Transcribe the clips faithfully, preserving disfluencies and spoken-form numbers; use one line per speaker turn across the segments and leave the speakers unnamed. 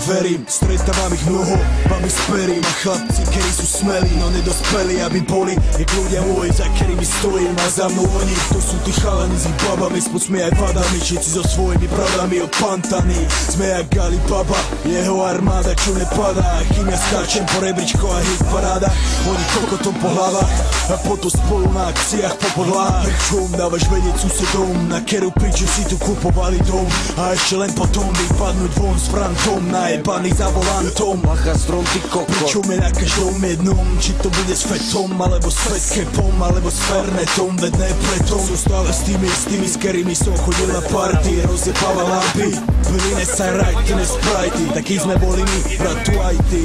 verím, stretávam ich mnoho, vám ich sperím. A chlapci, ktorí sú smelí, no nedospelí, aby boli jak ľudia moji, za ktorými stojím. A za mnou oni, to sú tí chalani s ich babami, spod sme aj vadami, všetci so svojimi pravdami opantaní. Sme jak Alibaba, jeho armáda, čo nepadá. Kým ja skáčem po rebríčko a hit parádach, oni kokotom po hlavách a potom spolu na akciách po podlách. Čom dávaš vedieť susedom, na keru piču si tu kupovali dom. A ešte len potom vypadnúť von s Frantom, najebaný za volantom.
Macha strom, ty kokot.
Pričom je na každom jednom, či to bude s fetom, alebo s fetkepom, alebo s fernetom. Veď ne preto, sú stále s tými, s tými, s kerými som chodil na party. Rozjebával lampy, byli nesajrajty, nesprajty. Takí sme boli my, bratu aj ty.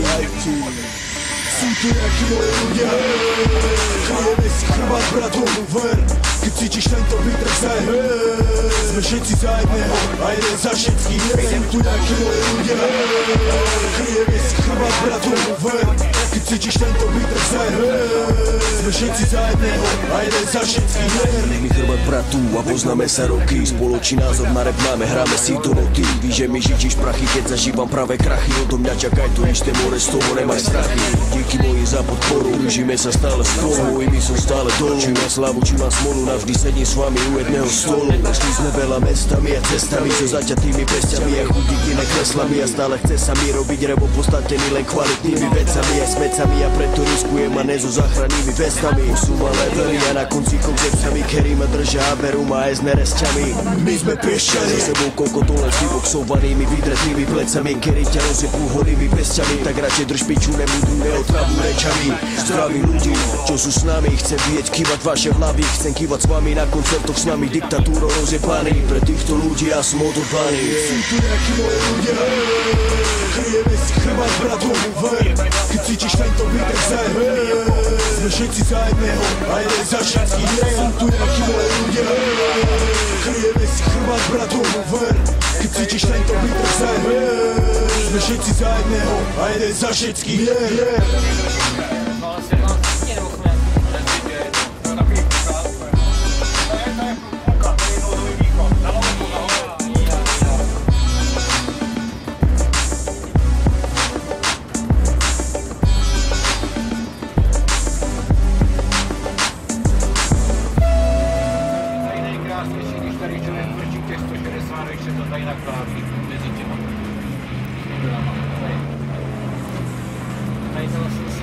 Sú tu nejakí moje ľudia, kryjeme si chrbát bratom, ver. Keď cítiš tento beat, tak zaj. Sme všetci za jedného a jeden za všetkých. Sú tu nejakí moje ľudia, kryjeme si chrbát bratom, ver. Keď cítiš tento beat, tak zaj. Sme všetci za jedného a jeden za všetkých.
My chrbát bratu a poznáme sa roky. Spoločný názor na rap máme, hráme si do noty. Víš, že mi žičíš prachy, keď zažívam práve krachy. Odo mňa čakaj to isté more, z toho nemaj strachy. Díky moji za podporu, blížime sa stále spolu. Mojimi som stále dolu, či mám slavu, či mám smolu. Navždy sedím s vami u jedného stolu. Našli sme veľa mestami a cestami, so zaťatými pestiami a chudíkine kreslami. A stále chce sa mi robiť rebo postatený len kvalitnými vecami aj smecami. A preto riskujem a ne so záchrannými vestami. Posúvam levely a na konci koncepciami, ktorý ma držia a berú ma aj s neresťami. My sme piešťani, za sebou kokotol len s vyboxovanými vydretnými plecami, ktorí ťa rozjebú holými pestiami. Tak radšej drž piču, nebudú neotravu rečami. Zdraví ľudí, čo sú s nami, chcem vidieť kývať vaše hlavy. Chcem kývať s vami na koncertoch s nami, diktatúrou rozjebaný. Pre týchto ľudí ja som odhodlaný.
Sú tu nejakí moje ľudia, kryjeme si chrbát bratom, ver. Keď cítiš tento beat, tak zaj. Sme všetci za jedného a jeden za všetkých. Sú tu nejakí moje ľudia, kryjeme si chrbát bratom, ver. Keď cítiš tento beat, tak zaj. Sme všetci za jedného a jeden za všetkých.
Ještě to tady naklápí mezi těma. Tady to vlastně